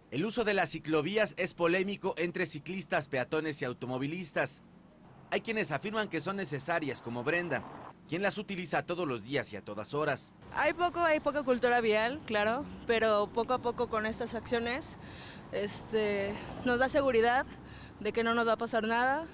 El uso de las ciclovías es polémico entre ciclistas, peatones y automovilistas. Hay quienes afirman que son necesarias, como Brenda, quien las utiliza todos los días y a todas horas. Hay poca cultura vial, claro, pero poco a poco con estas acciones nos da seguridad de que no nos va a pasar nada.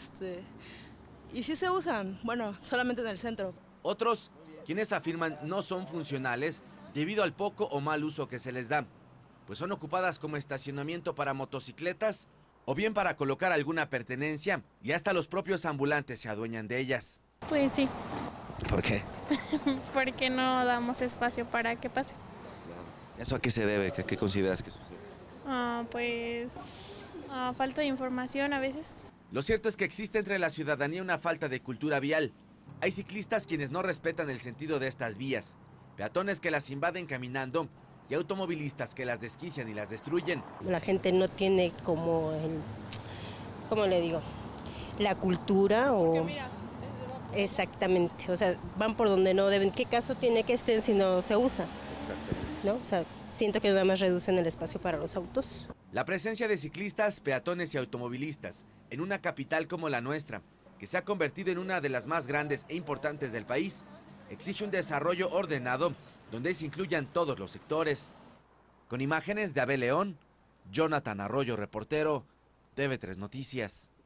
Y sí se usan, bueno, solamente en el centro. Otros, quienes afirman no son funcionales debido al poco o mal uso que se les da, pues son ocupadas como estacionamiento para motocicletas o bien para colocar alguna pertenencia, y hasta los propios ambulantes se adueñan de ellas. Pues sí. ¿Por qué? Porque no damos espacio para que pase. ¿Eso a qué se debe? ¿Qué consideras que sucede? Pues a falta de información a veces. Lo cierto es que existe entre la ciudadanía una falta de cultura vial. Hay ciclistas quienes no respetan el sentido de estas vías, peatones que las invaden caminando y automovilistas que las desquician y las destruyen. La gente no tiene como ¿cómo le digo? La cultura o... Exactamente, o sea, van por donde no deben. ¿Qué caso tiene que estén si no se usa? Exactamente. ¿No? O sea, siento que nada más reducen el espacio para los autos. La presencia de ciclistas, peatones y automovilistas en una capital como la nuestra, que se ha convertido en una de las más grandes e importantes del país, exige un desarrollo ordenado donde se incluyan todos los sectores. Con imágenes de Abel León, Jonathan Arroyo, reportero, TV3 Noticias.